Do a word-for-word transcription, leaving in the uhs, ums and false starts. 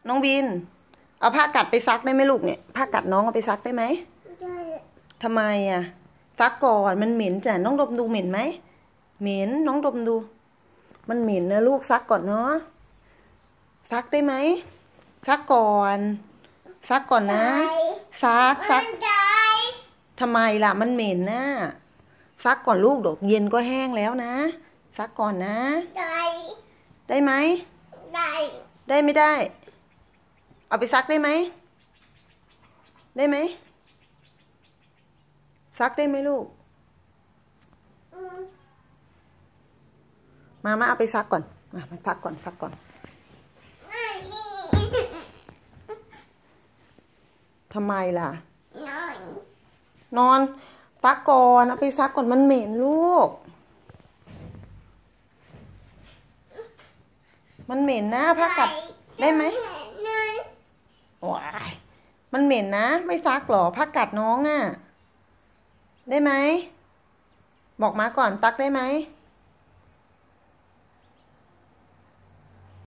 น้องวินเอาผ้ากัดไปซักได้ไหมลูกเนี่ยผ้ากัดน้องเอาไปซักได้ไหมได้ทำไมอ่ะซักก่อนมันเหม็นจ้ะน้องดมดูเหม็นไหมเหม็นน้องดมดู มันเหม็นนะลูกซักก่อนเนาะซักได้ไหมซักก่อนซักก่อนนะซักซักทำไมล่ะมันเหม็นนะซักก่อนลูกเดี๋ยวเย็นก็แห้งแล้วนะซักก่อนนะได้ได้ไหมได้ได้ไม่ได้เอาไปซักได้ไหมได้ไหมซักได้ไหมลูกมามาเอาไปซักก่อนมามาซักก่อนซักก่อนทำไมล่ะนอนซักก่อนเอาไปซักก่อนมันเหม็นลูกมันเหม็นนะผ้ากัดได้ไหมว้ายมันเหม็นนะไม่ซักหรอผ้ากัดน้องอ่ะได้ไหมบอกมาก่อนซักได้ไหม